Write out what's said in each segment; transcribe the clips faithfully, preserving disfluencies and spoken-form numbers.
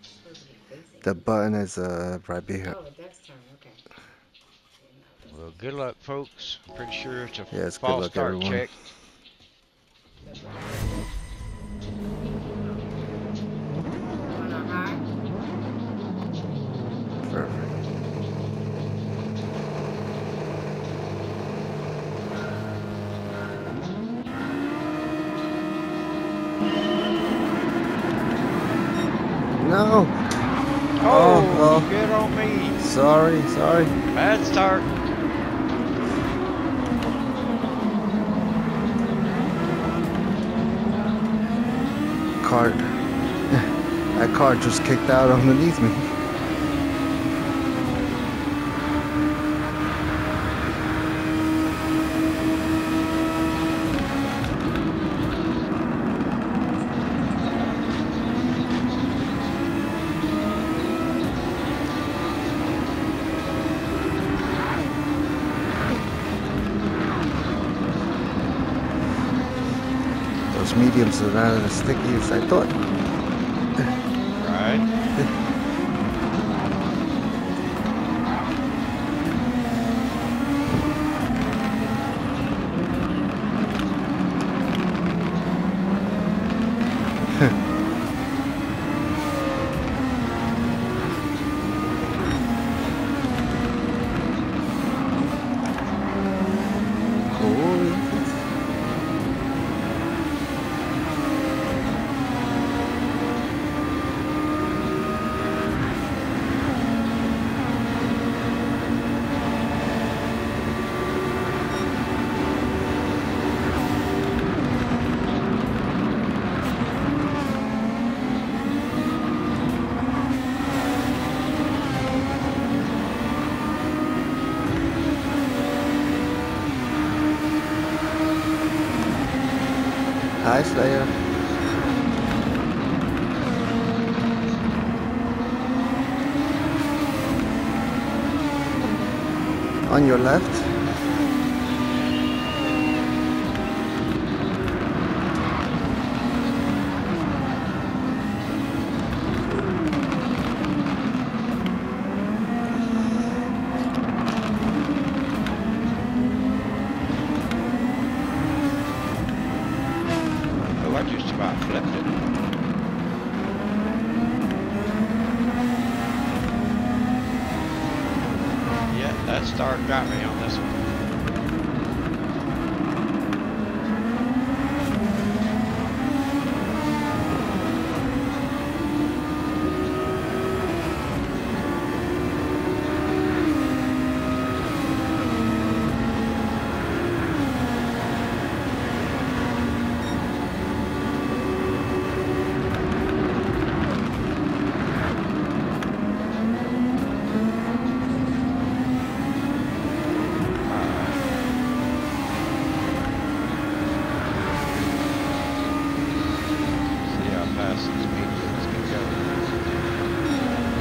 Supposed to be facing The this way. button is uh right here. Oh, the deck's turn. Okay. Didn't know it Well, wasn't good facing. luck, folks. I'm pretty sure it's a Yes, good false luck start everyone. check. That's what I said. Going on high? Perfect. No. Oh, Oh, shit oh. on me. Sorry, sorry. Bad start. Cart. That cart just kicked out underneath me. Those mediums are not as sticky as I thought. Right. Cool. Hi, Slayer. On your left. Oh, I just about flipped it. Yeah, that start got me on this one. See how fast these mediums can go.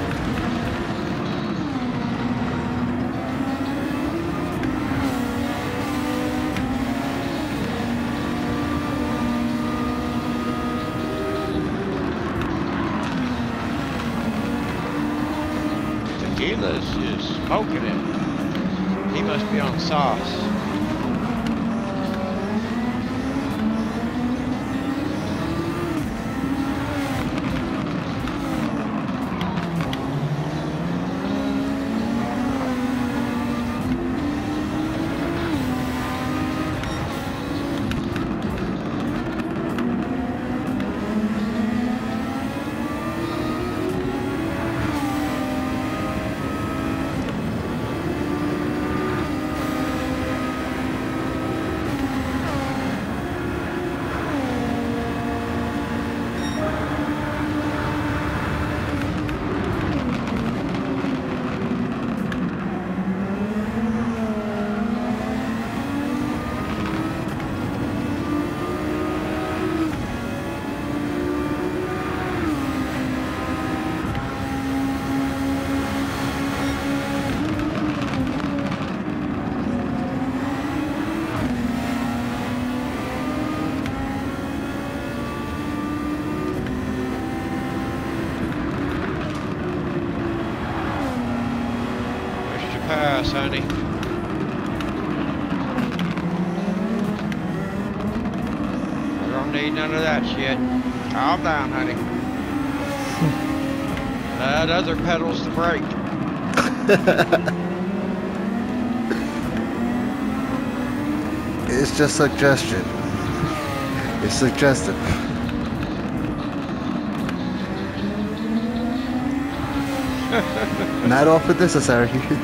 Tequila's just smoking it. He must be on sauce. us, honey. We don't need none of that shit. Calm down, honey. That other pedal's the brake. It's just suggestion. It's suggestive. Not often necessary.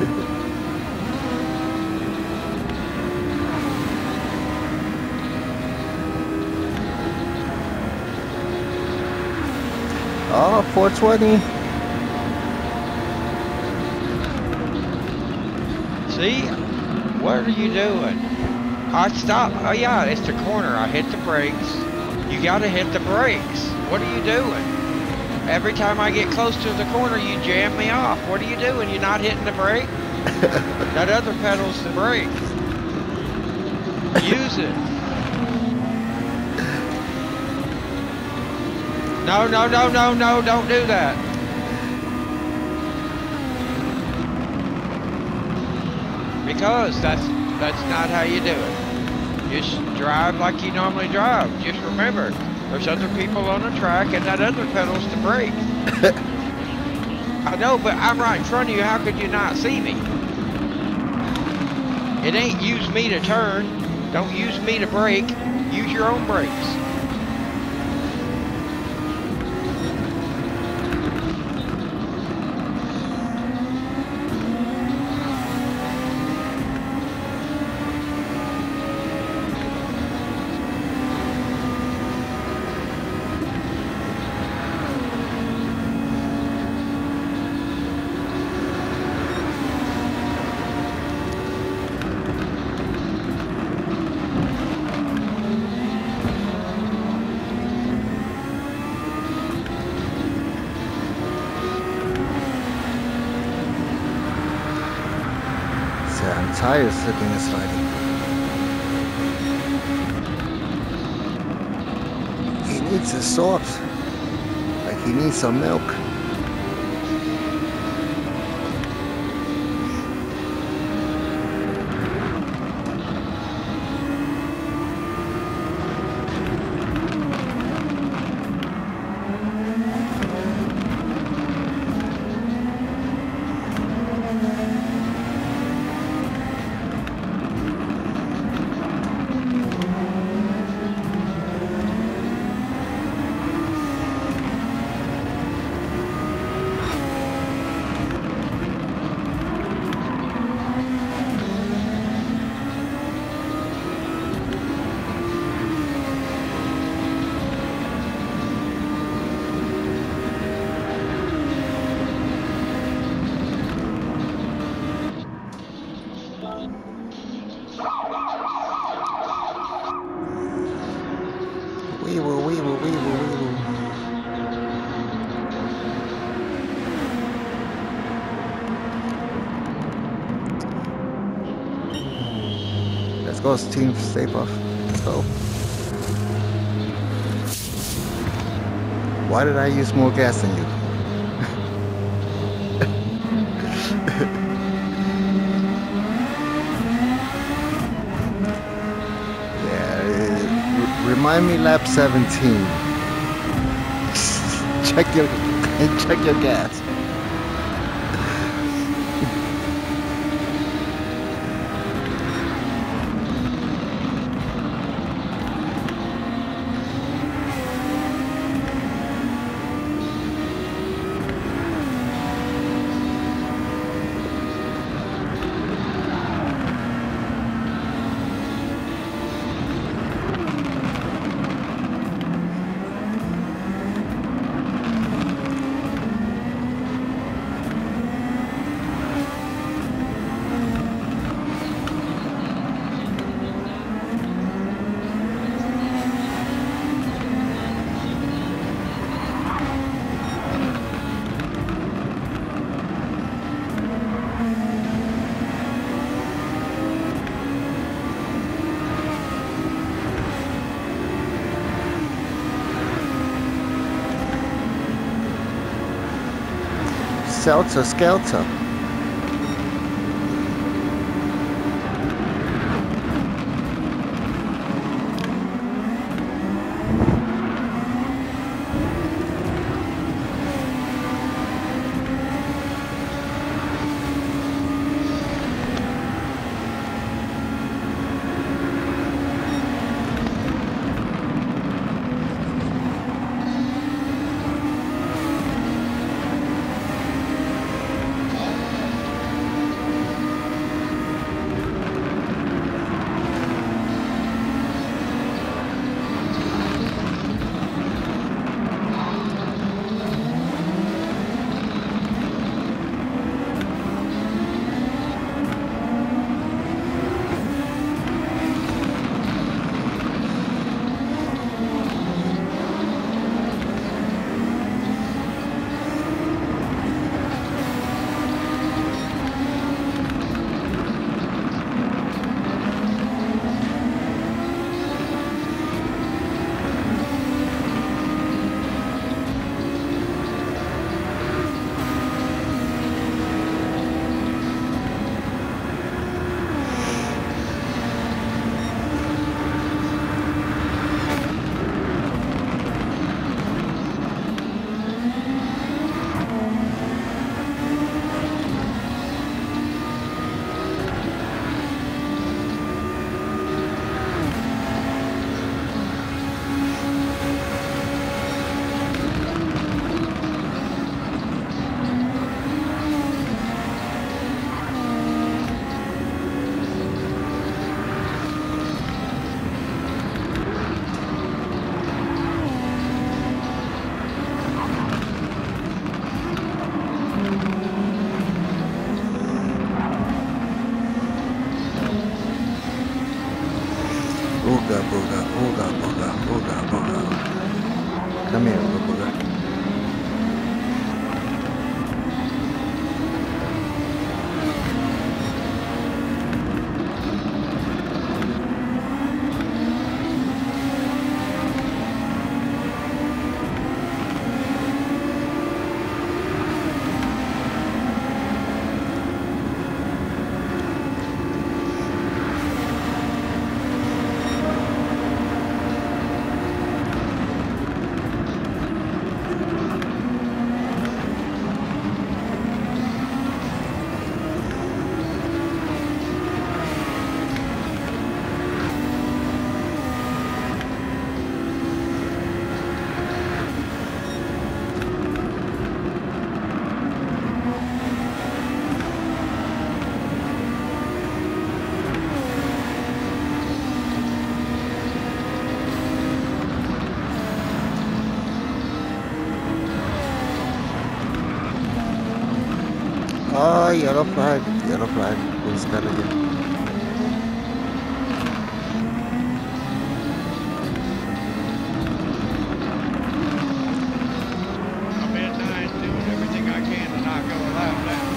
Oh, four twenty. See? What are you doing? I stopped. Oh yeah, it's the corner. I hit the brakes. You gotta hit the brakes. What are you doing? Every time I get close to the corner, you jam me off. What are you doing? You're not hitting the brake? That other pedal's the brake. Use it. No, no, no, no, no, don't do that. Because that's that's not how you do it. Just drive like you normally drive. Just remember, there's other people on the track and that other pedal's the brake. I know, but I'm right in front of you. How could you not see me? It ain't use me to turn. Don't use me to brake. Use your own brakes. I'm tired of slipping and sliding. He needs his sauce. Like he needs some milk. Weevil, weevil, weevil, weevil. Let's go, Team Stay Puff. Let's go. Why did I use more gas than you? Remind me lap seventeen. Check your check your gas. Seltzer Skelter. Oh, yellow flag, yellow flag. Who's got it again? I'm being nice, doing everything I can to not go a lap down.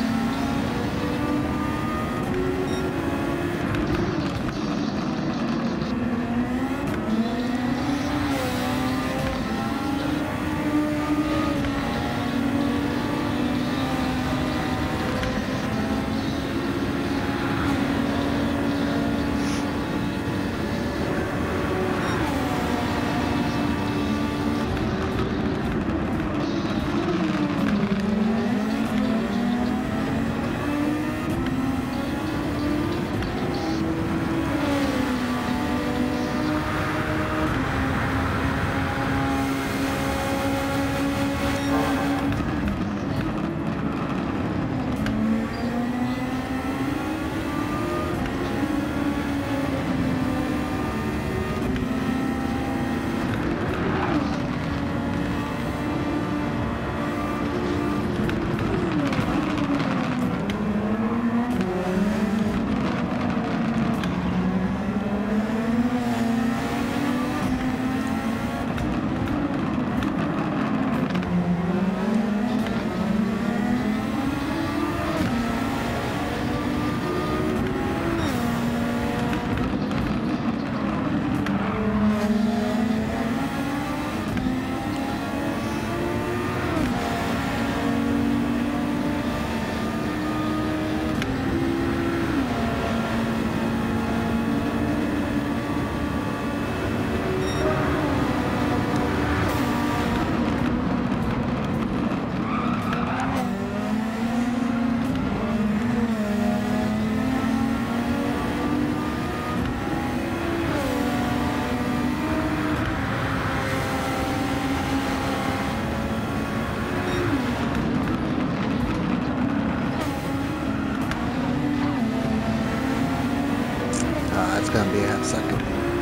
It's gonna be a half second.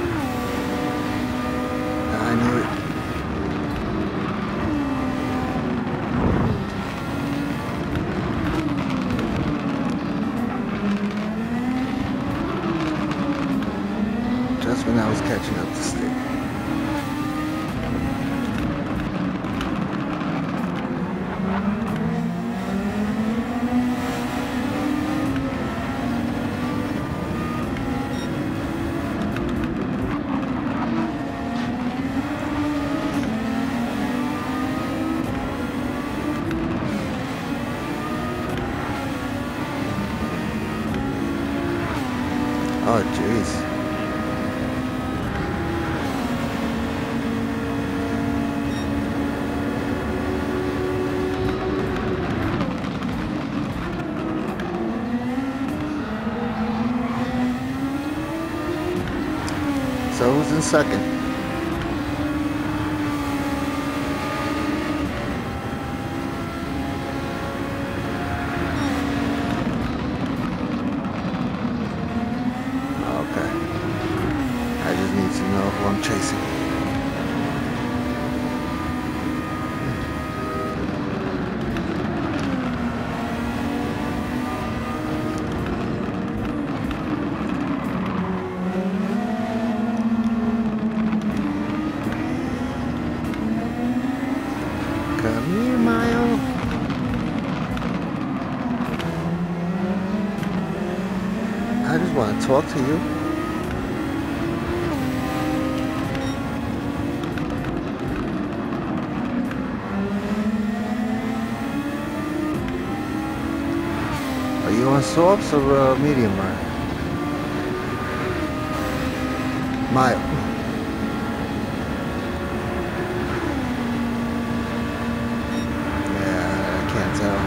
I knew it. Just when I was catching up to stick. Oh, jeez. So who's in second? I'm chasing. Come here, Mile. I just want to talk to you. Are you on softs or uh, medium rare? Mile. Yeah, I can't tell.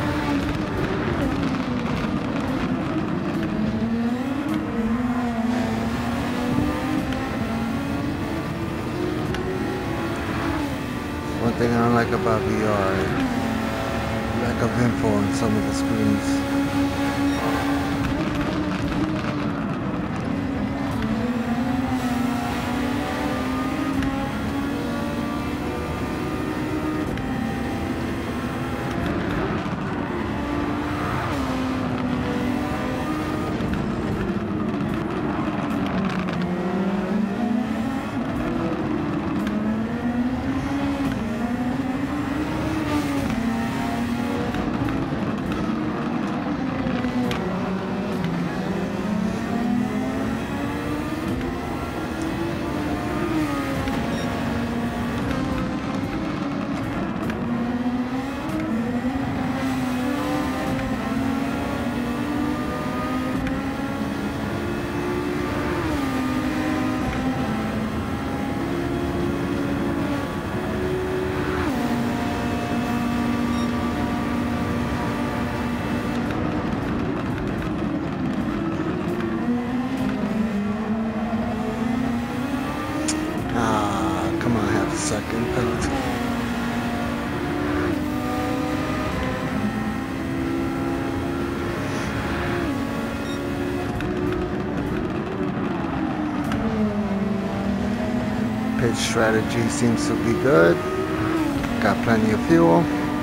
One thing I don't like about V R, lack of info on some of the screens. strategy seems to be good. Got plenty of fuel.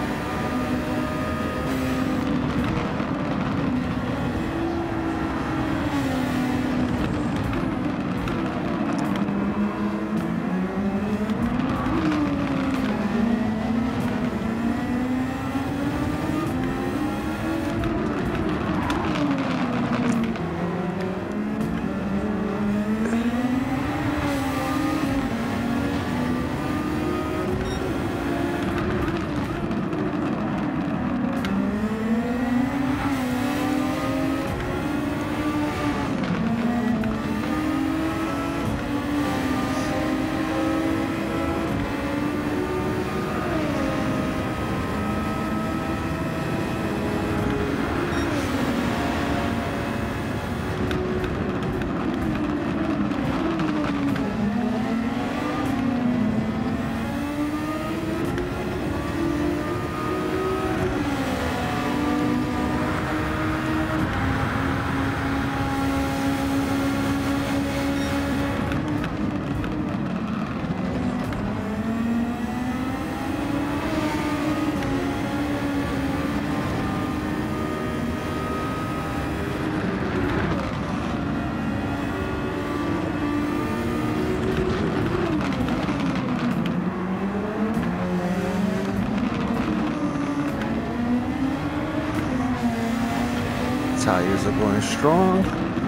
Tires are going strong.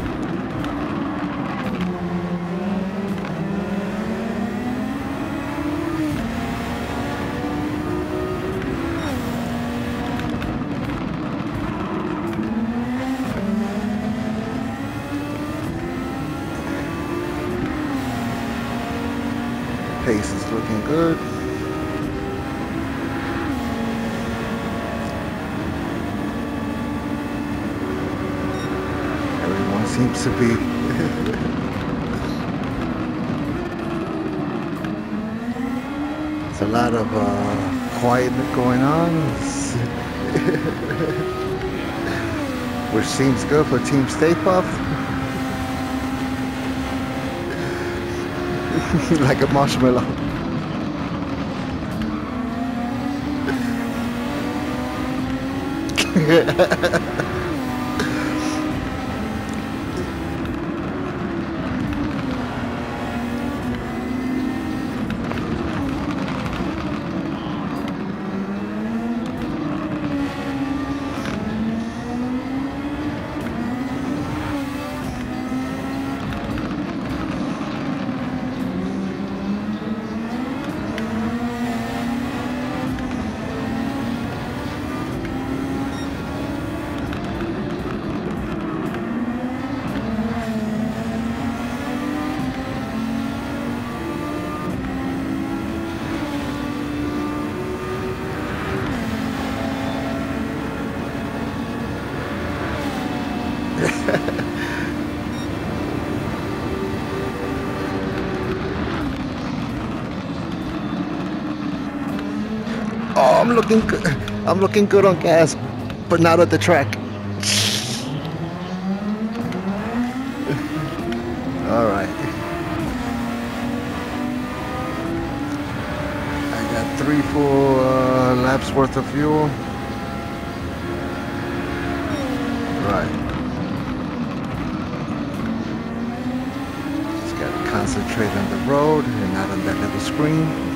Pace is looking good. Seems to be there's a lot of uh, quiet going on, which seems good for Team Stay Puft. Like a marshmallow. Oh, I'm looking good. I'm looking good on gas, but not at the track. All right. I got three full uh, laps worth of fuel. Right. Just gotta concentrate on the road and not on that little screen.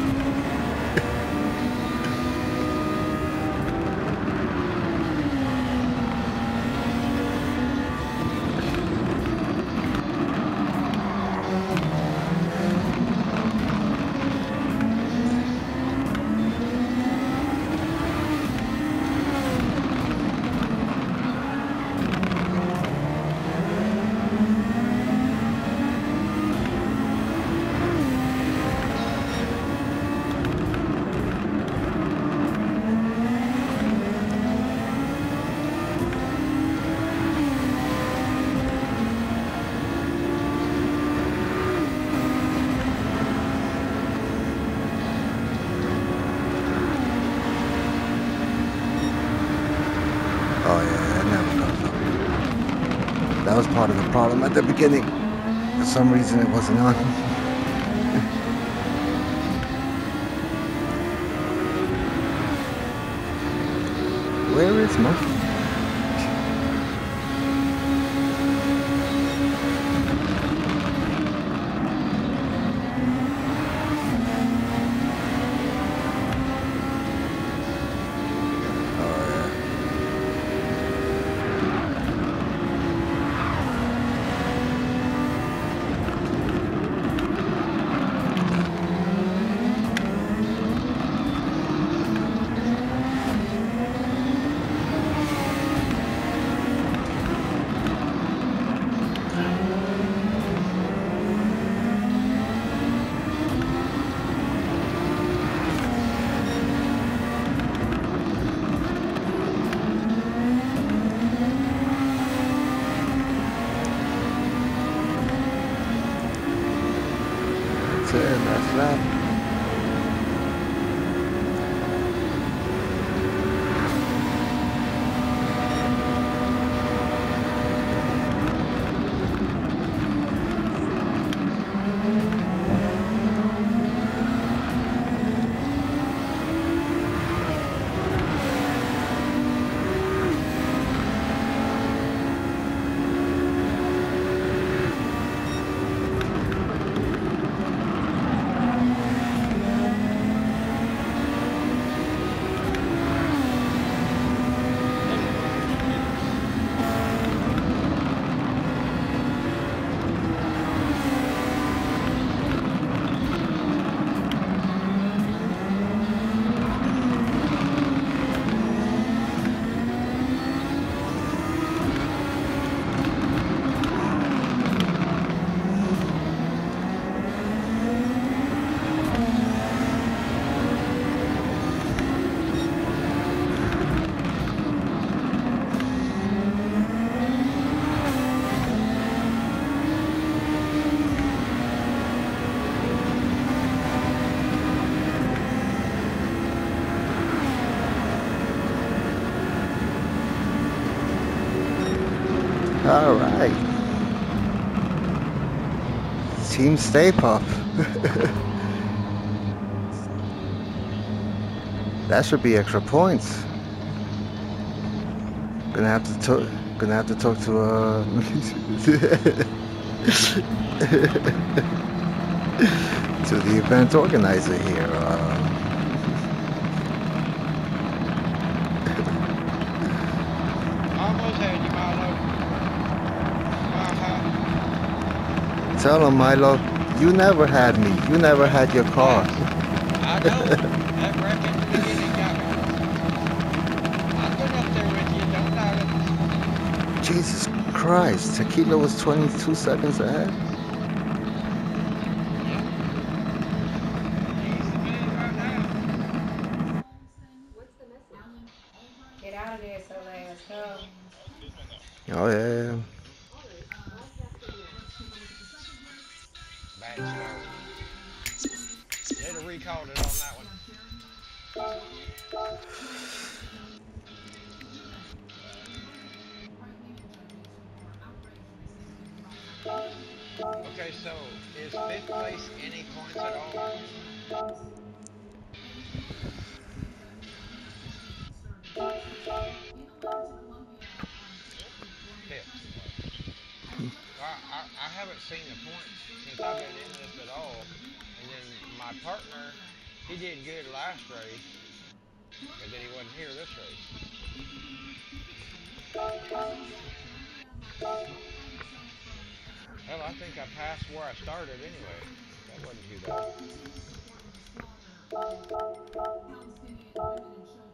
Oh yeah, it never comes up. That was part of the problem at the beginning. For some reason it wasn't on. Where is Monkey? That's that. All right. Team Stay Puft. That should be extra points. Gonna have to talk. Gonna have to talk to uh. to the event organizer here. Uh, Almost had you, Milo. Uh-huh. Tell him, Milo, you never had me. You never had your car. I know. That wreck at the beginning got me. I've been up there with you, don't doubt it. Jesus Christ, Tequila was twenty-two seconds ahead. What's the message? Get out of there, Soleil. Let's go. Oh yeah. Bad start. They'd have recalled it on that one. Okay, so is fifth place any points at all? Fifth. I, I, I haven't seen the points since I've been in this at all. And then my partner, he did good last race, but then he wasn't here this race. Hell, I think I passed where I started anyway. That wasn't too bad.